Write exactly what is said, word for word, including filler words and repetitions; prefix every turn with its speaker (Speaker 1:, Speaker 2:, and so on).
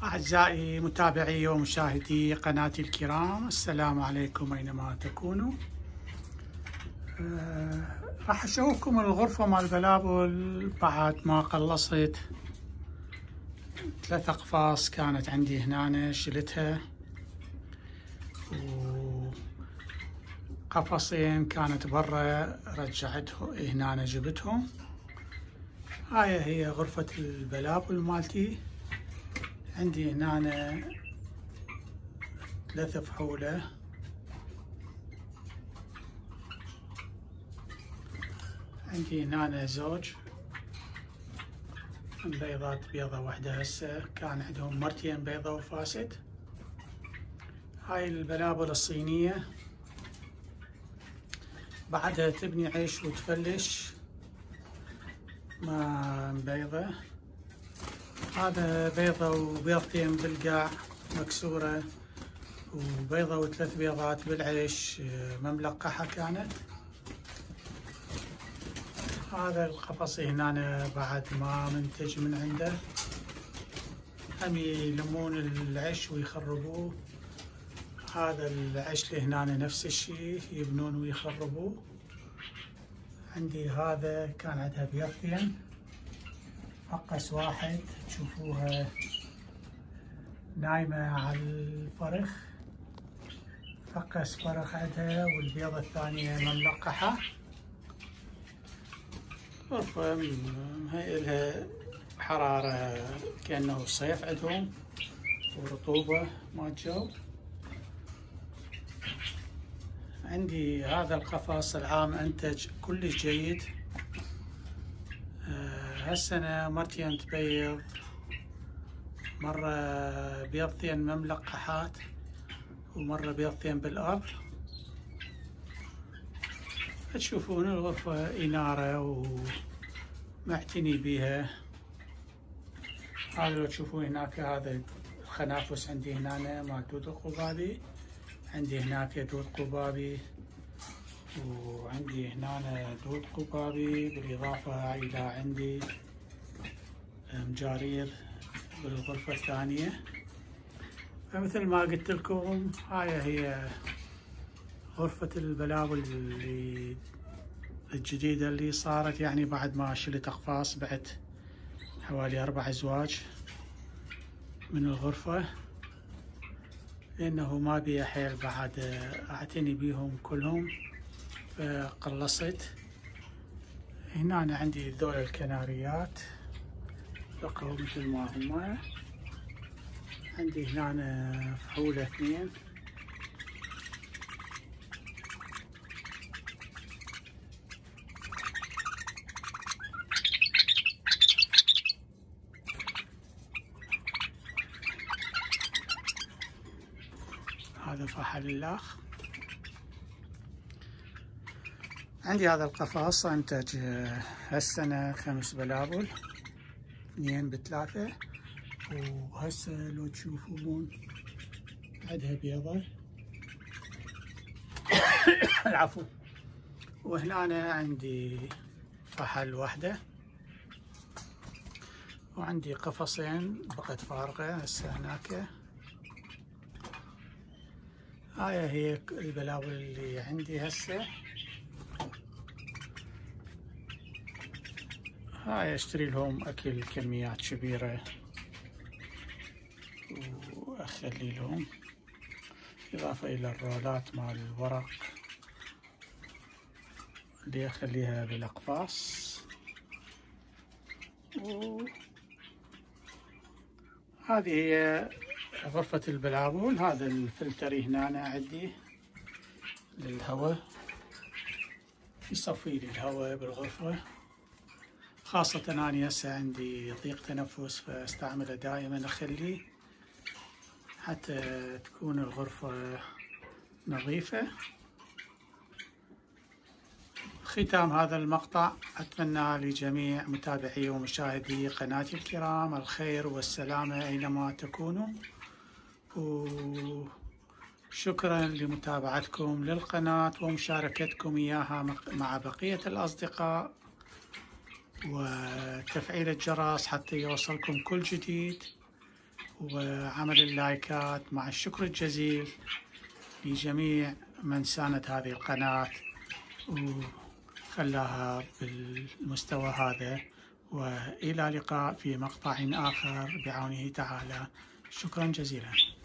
Speaker 1: أعزائي متابعي ومشاهدي قناتي الكرام، السلام عليكم أينما تكونوا. أه راح أشوفكم الغرفة مال البلابل بعد ما قلصت ثلاث أقفاص كانت عندي هنا، شلتها، وقفصين كانت برا رجعته هنا جبتهم. هاي هي غرفة البلابل مالتي. عندي هنا ثلاثة فحولة، عندي هنا زوج بيضات، بيضة واحدة هسه، كان عندهم مرتين بيضة وفاسد. هاي البلابل الصينية بعدها تبني عيش وتفلش ما بيضة. هذا بيضة وبيضتين بالقاع مكسورة، وبيضة وثلاث بيضات بالعيش مملقحة كانت. هذا القفص هنا بعد ما منتج من عنده، هم يلمون العيش ويخربوه. هذا العيش اللي هنا نفس الشيء يبنون ويخربوه. عندي هذا كان عندها بيضتين، فقس واحد تشوفوها نايمة على الفرخ، فقس فرخ عندها، والبيضة الثانية مملقحة. غرفة هي لها حرارة كأنه الصيف عندهم، ورطوبة ما الجو. عندي هذا القفص العام أنتج كلش جيد. هالسنة مرتين تبيض، مرة بيضتين مملقحات ومرة بيضتين بالأرض. تشوفون الغرفة إنارة ومعتني بيها. هذا لو تشوفون هناك، هذا الخنافس عندي هنا مال دود القبابي، عندي هناك دود قبابي، وعندي هنا دود قبابي، بالإضافة إلى عندي مجارير بالغرفة الثانية. فمثل ما قلت لكم، هاي هي غرفة البلابل اللي الجديدة اللي صارت، يعني بعد ما شلت أقفاص بعد حوالي أربع أزواج من الغرفة، لأنه ما بيها حيل بعد أعتني بيهم كلهم، فقلصت. هنا أنا عندي ذول الكناريات بقوا مثل ما هما. عندي هنا فحولة اثنين، هذا فحل الأخ. عندي هذا القفص أنتج هالسنة خمس بلابل، اثنين بثلاثة، وهسه لو تشوفون عندها بيضة العفو. وهنا عندي فحل واحدة، وعندي قفصين بقت فارغة هسه هناك. هاي هي البلابل اللي عندي هسه. هاي اشتري لهم اكل كميات كبيرة واخلي لهم، اضافة الى الرولات مال الورق اللي اخليها بالاقفاص. هذه هي غرفة البلابل. هذا الفلتر هنا عندي للهواء، يصفي لي الهواء بالغرفة، خاصة أنا هسه عندي ضيق تنفس فاستعمله دائما، أخليه حتى تكون الغرفة نظيفة. ختام هذا المقطع، أتمنى لجميع متابعي ومشاهدي قناتي الكرام الخير والسلامة أينما تكونوا، وشكرا لمتابعتكم للقناة ومشاركتكم إياها مع بقية الأصدقاء، وتفعيل الجرس حتى يوصلكم كل جديد. وعمل اللايكات، مع الشكر الجزيل لجميع من ساند هذه القناة وخلاها بالمستوى هذا. وإلى لقاء في مقطع آخر بعونه تعالى. شكرا جزيلا.